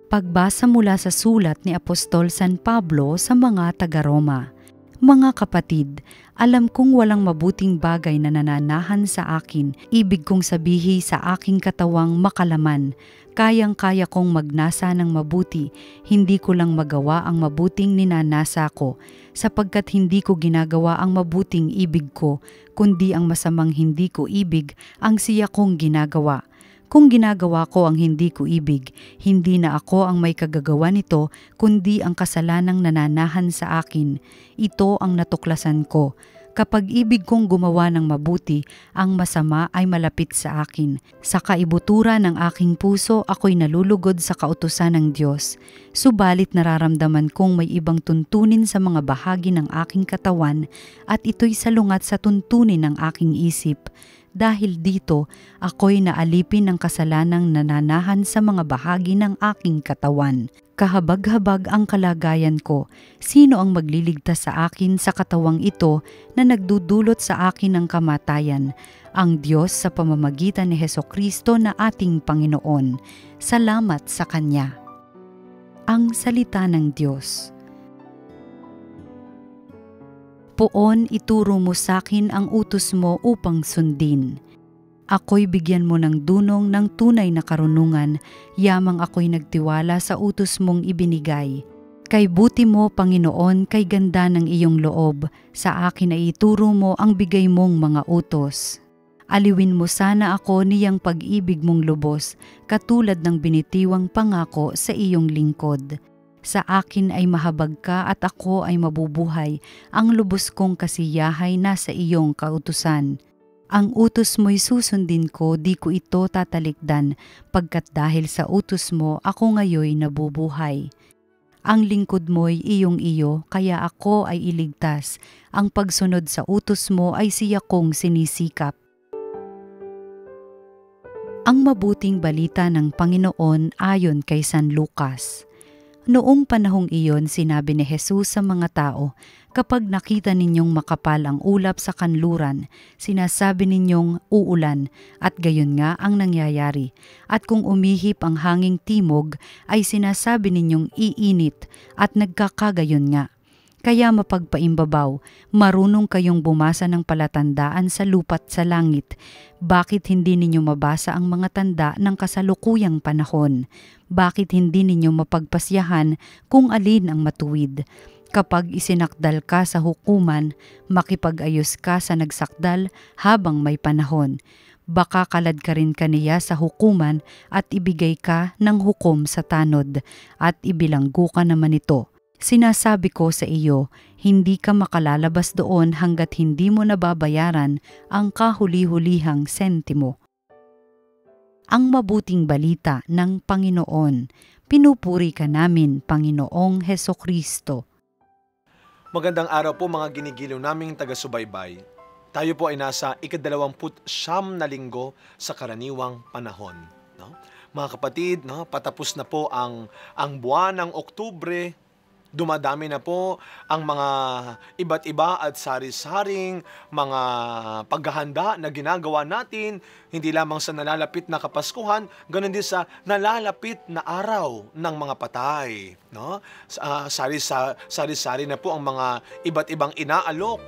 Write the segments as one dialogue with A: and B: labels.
A: Pagbasa mula sa sulat ni Apostol San Pablo sa mga taga-Roma. Mga kapatid, alam kong walang mabuting bagay na nananahan sa akin, ibig kong sabihin sa aking katawang makalaman. Kayang-kaya kong magnasa ng mabuti, hindi ko lang magawa ang mabuting ninanasa ko, sapagkat hindi ko ginagawa ang mabuting ibig ko, kundi ang masamang hindi ko ibig ang siya kong ginagawa. Kung ginagawa ko ang hindi ko ibig, hindi na ako ang may kagagawa nito, kundi ang kasalanang nananahan sa akin. Ito ang natuklasan ko. Kapag ibig kong gumawa ng mabuti, ang masama ay malapit sa akin. Sa kaibuturan ng aking puso, ako'y nalulugod sa kautusan ng Diyos. Subalit nararamdaman kong may ibang tuntunin sa mga bahagi ng aking katawan at ito'y salungat sa tuntunin ng aking isip. Dahil dito, ako'y naalipin ng kasalanang nananahan sa mga bahagi ng aking katawan. Kahabag-habag ang kalagayan ko. Sino ang magliligtas sa akin sa katawang ito na nagdudulot sa akin ng kamatayan? Ang Diyos sa pamamagitan ni Hesukristo na ating Panginoon. Salamat sa Kanya. Ang Salita ng Diyos. Poon, ituro mo sakin ang utos mo upang sundin. Ako'y bigyan mo ng dunong ng tunay na karunungan, yamang ako'y nagtiwala sa utos mong ibinigay. Kay buti mo, Panginoon, kay ganda ng iyong loob, sa akin ay ituro mo ang bigay mong mga utos. Aliwin mo sana ako niyang pag-ibig mong lubos, katulad ng binitiwang pangako sa iyong lingkod. Sa akin ay mahabag ka at ako ay mabubuhay, ang lubos kong kasiyahay nasa iyong kautusan. Ang utos mo'y susundin ko, di ko ito tatalikdan, pagkat dahil sa utos mo ako ngayoy nabubuhay. Ang lingkod mo'y iyong-iyo, kaya ako ay iligtas. Ang pagsunod sa utos mo ay siya kong sinisikap. Ang mabuting balita ng Panginoon ayon kay San Lucas. Noong panahong iyon, sinabi ni Jesus sa mga tao, kapag nakita ninyong makapal ang ulap sa kanluran, sinasabi ninyong uulan, at gayon nga ang nangyayari. At kung umihip ang hanging timog, ay sinasabi ninyong iinit, at nagkakagayon nga. Kaya mapagpaimbabaw, marunong kayong bumasa ng palatandaan sa lupa't sa langit. Bakit hindi ninyo mabasa ang mga tanda ng kasalukuyang panahon? Bakit hindi ninyo mapagpasyahan kung alin ang matuwid? Kapag isinakdal ka sa hukuman, makipag-ayos ka sa nagsakdal habang may panahon. Baka kalad ka rin kaniya sa hukuman at ibigay ka ng hukom sa tanod at ibilanggo ka naman ito. Sinasabi ko sa iyo, hindi ka makalalabas doon hanggat hindi mo nababayaran ang kahuli-hulihang sentimo. Ang mabuting balita ng Panginoon. Pinupuri ka namin, Panginoong Hesukristo.
B: Magandang araw po mga ginigiliw naming taga-subaybay. Tayo po ay nasa ika-29 na linggo sa karaniwang panahon. No? Mga kapatid, no, patapos na po ang buwan ng Oktubre. Dumadami na po ang mga iba't iba at sari-saring mga paghahanda na ginagawa natin, hindi lamang sa nalalapit na Kapaskuhan, ganoon din sa nalalapit na araw ng mga patay. No? Sari-sari na po ang mga iba't ibang inaalok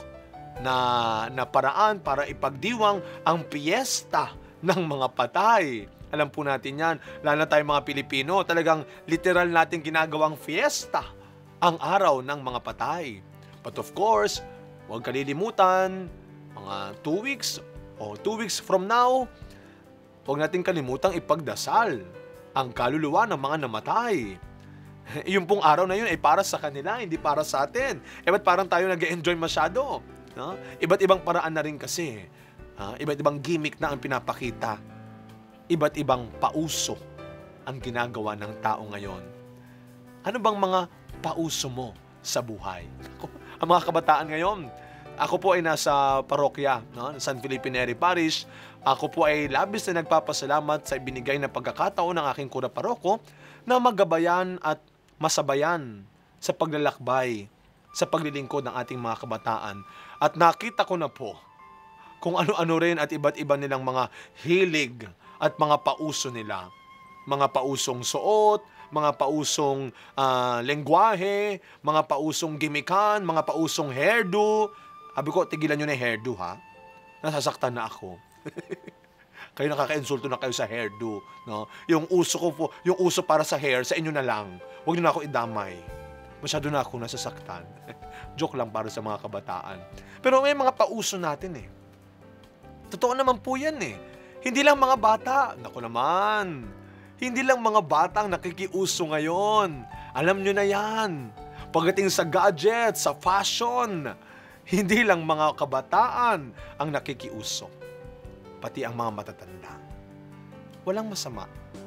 B: na paraan para ipagdiwang ang piyesta ng mga patay. Alam po natin yan, lalo na tayong mga Pilipino, talagang literal natin ginagawang fiesta ang araw ng mga patay. But of course, huwag kalilimutan, mga 2 weeks o 2 weeks from now, huwag natin kalimutang ipagdasal ang kaluluwa ng mga namatay. Yung pong araw na yun ay para sa kanila, hindi para sa atin. Ba't parang tayo nag-enjoy masyado? No? Iba't ibang paraan na rin kasi. Iba't ibang gimmick na ang pinapakita. Iba't ibang pauso ang ginagawa ng tao ngayon. Ano bang mga pauso mo sa buhay? Ang mga kabataan ngayon, ako po ay nasa parokya, no, San Felipe Neri Parish. Ako po ay labis na nagpapasalamat sa ibinigay na pagkakataon ng aking kura paroko na magabayan at masabayan sa paglalakbay, sa paglilingkod ng ating mga kabataan. At nakita ko na po kung ano-ano rin at iba't iba nilang mga hilig at mga pauso nila. Mga pausong suot, mga pausong lengguwahe, mga pausong gimikan, mga pausong hairdo. Sabi ko, tigilan nyo na yung hairdo, ha? Nasasaktan na ako. Kayo nakaka-insulto na kayo sa hairdo, no? Yung uso ko po, yung uso para sa hair, sa inyo na lang. Huwag nyo na ako idamay. Masyado na ako nasasaktan. Joke lang para sa mga kabataan. Pero may mga pauso natin eh. Totoo naman po yan eh. Hindi lang mga bata. Naku naman. Hindi lang mga bata ang nakikiuso ngayon. Alam nyo na yan. Pagdating sa gadgets, sa fashion, hindi lang mga kabataan ang nakikiuso. Pati ang mga matatanda. Walang masama.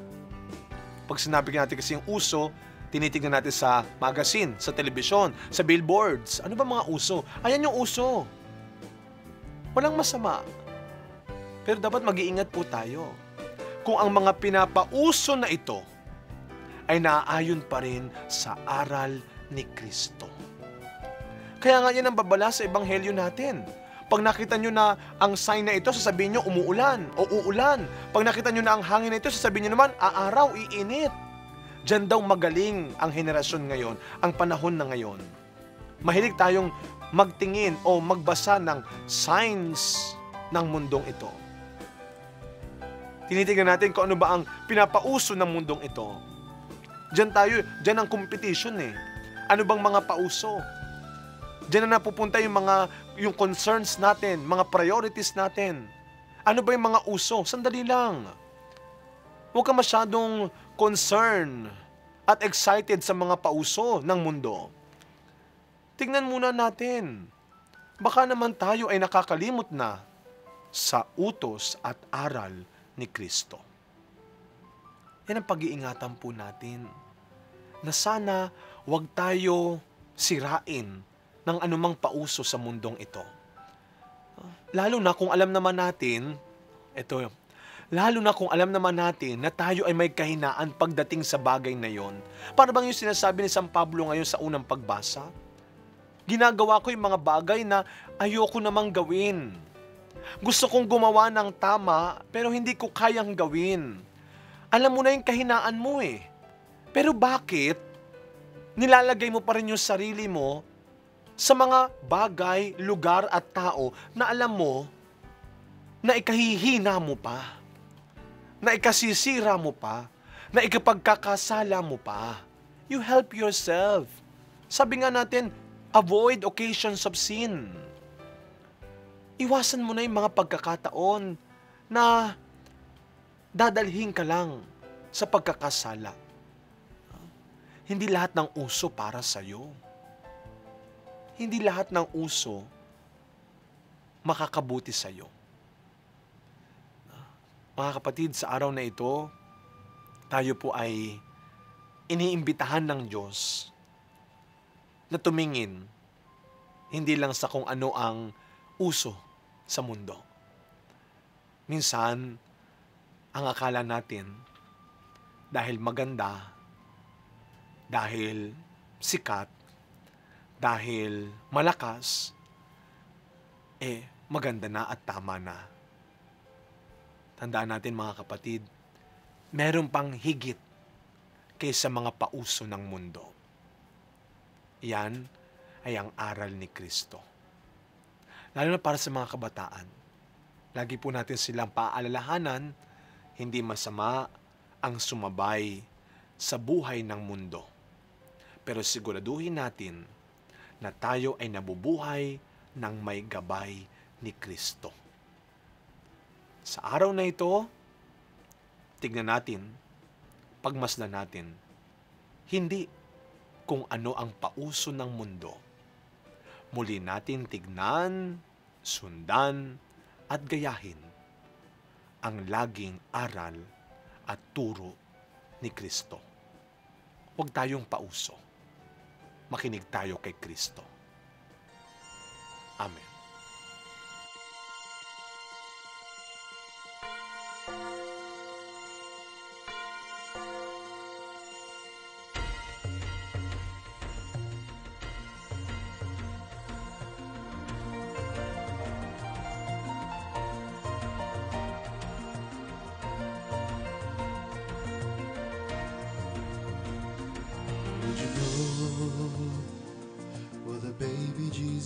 B: Pag sinabi natin kasi yung uso, tinitignan natin sa magazine, sa telebisyon, sa billboards. Ano ba mga uso? Ayan yung uso. Walang masama. Pero dapat mag-iingat po tayo. Kung ang mga pinapauso na ito ay naaayon pa rin sa aral ni Kristo. Kaya nga yan ang babala sa ebanghelyo natin. Pag nakita nyo na ang sign na ito, sasabihin nyo umuulan o uulan. Pag nakita nyo na ang hangin na ito, sasabihin nyo naman aaraw, iinit. Diyan daw magaling ang henerasyon ngayon, ang panahon na ngayon. Mahilig tayong magtingin o magbasa ng signs ng mundong ito. Tinitingnan natin kung ano ba ang pinapauso ng mundong ito. Diyan ang competition eh. Ano bang mga pauso? Diyan na napupunta yung concerns natin, mga priorities natin. Ano ba yung mga uso? Sandali lang. Huwag ka masyadong concern at excited sa mga pauso ng mundo. Tingnan muna natin. Baka naman tayo ay nakakalimot na sa utos at aral ni Kristo. Yan ang pag-iingatan po natin. Na sana huwag tayo sirain ng anumang pauso sa mundong ito. Lalo na kung alam naman natin na tayo ay may kahinaan pagdating sa bagay na yon. Para bang yung sinasabi ni San Pablo ngayon sa unang pagbasa? Ginagawa ko yung mga bagay na ayoko namang gawin. Gusto kong gumawa ng tama, pero hindi ko kayang gawin. Alam mo na yung kahinaan mo eh. Pero bakit nilalagay mo pa rin yung sarili mo sa mga bagay, lugar at tao na alam mo na ikahihina mo pa, na ikasisira mo pa, na ikapagkakasala mo pa? You help yourself. Sabi nga natin, avoid occasions of sin. Iwasan mo na yung mga pagkakataon na dadalhin ka lang sa pagkakasala. Hindi lahat ng uso para sa'yo. Hindi lahat ng uso makakabuti sa'yo. Mga kapatid, sa araw na ito, tayo po ay iniimbitahan ng Diyos na tumingin hindi lang sa kung ano ang uso sa mundo. Minsan, ang akala natin, dahil maganda, dahil sikat, dahil malakas, maganda na at tama na. Tandaan natin mga kapatid, meron pang higit kaysa mga pauso ng mundo. Yan ay ang aral ni Kristo. Lalo na para sa mga kabataan. Lagi po natin silang paalalahanan, hindi masama ang sumabay sa buhay ng mundo. Pero siguraduhin natin na tayo ay nabubuhay ng may gabay ni Kristo. Sa araw na ito, tignan natin, pagmasdan natin, hindi kung ano ang pauso ng mundo. Muli natin tignan, sundan, at gayahin ang laging aral at turo ni Kristo. Huwag tayong pauso. Makinig tayo kay Kristo. Amen.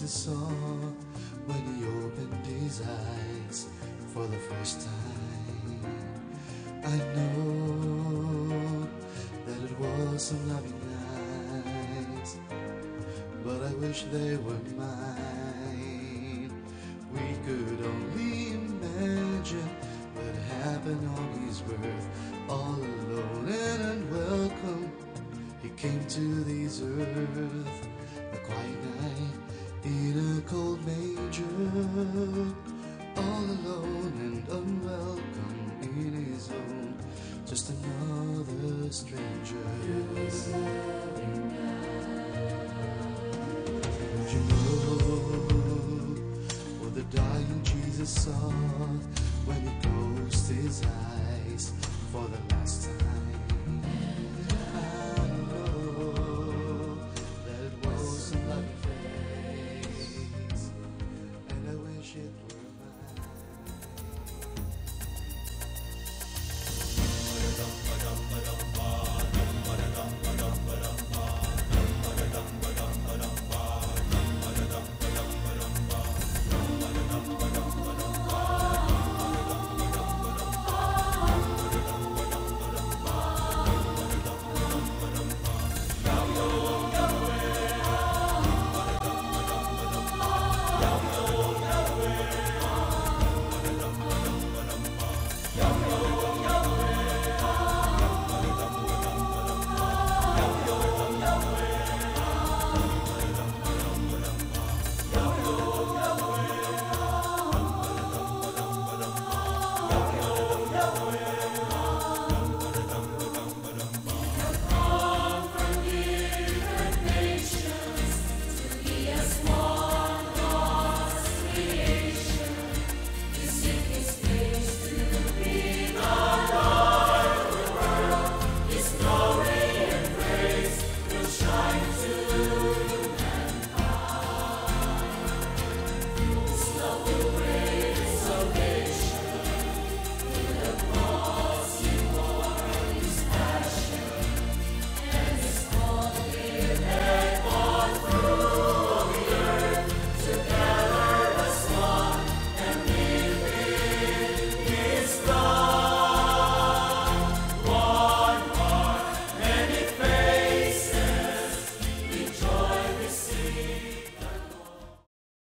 C: Jesus saw when he opened his eyes for the first time. I know that it was some loving eyes, but I wish they were mine. We could only imagine what happened on his birth, all alone and unwelcome. He came to this earth, a quiet night in a cold manger, all alone and unwelcome in his home, just another stranger. Would you know what the dying Jesus saw when he closed his eyes for the last time?